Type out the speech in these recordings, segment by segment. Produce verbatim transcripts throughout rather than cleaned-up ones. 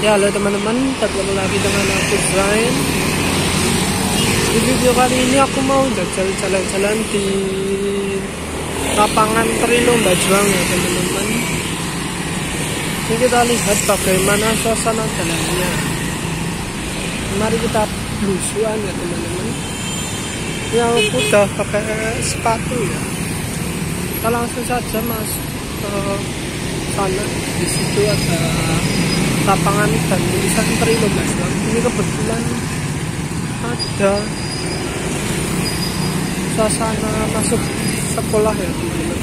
Ya halo teman-teman, ketemu lagi dengan aku Zain. Di video kali ini aku mau jalan-jalan di lapangan Trilomba Juang ya teman-teman. Ini kita lihat bagaimana suasana jalannya. Mari kita belusuan ya teman-teman. Yang aku udah pakai sepatu ya. Kita langsung saja masuk ke sana. Di situ ada lapangan dan tulisan Trilomba Juang. Ini kebetulan ada suasana masuk sekolah ya teman-teman.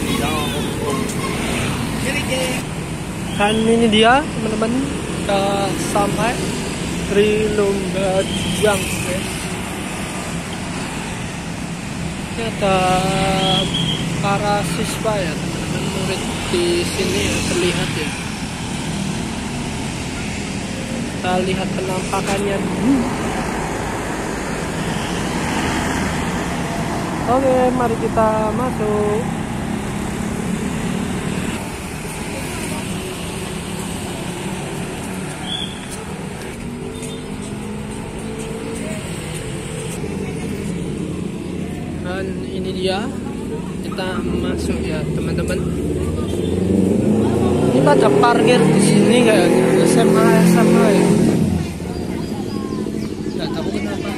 Dan ini dia teman-teman, kita sampai Trilomba Juang ya. Ini ada para siswa ya teman-teman, murid di sini ya, terlihat ya. Kita lihat penampakannya dulu. Oke, mari kita masuk. Dan ini dia, kita masuk ya teman-teman. Ini pada parkir di sini kayaknya S M A S M A ya. Nggak tahu kenapa.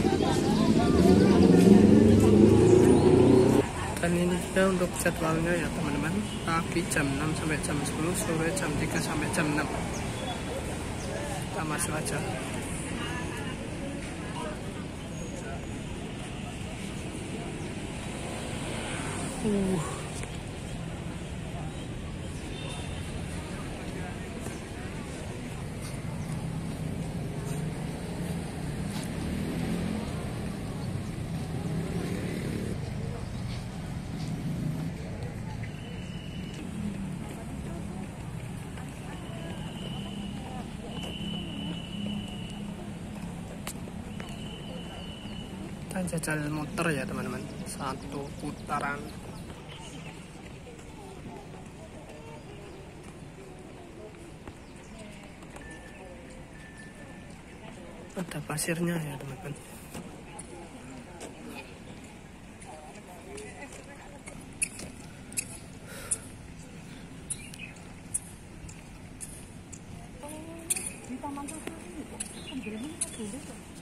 Dan ini dia untuk jadwalnya ya teman-teman. Pagi jam enam sampai jam sepuluh, sore jam tiga sampai jam enam. Kita masuk aja. Uh. Kita jajal muter ya teman-teman, satu putaran. Ada pasirnya ya teman-teman. Di taman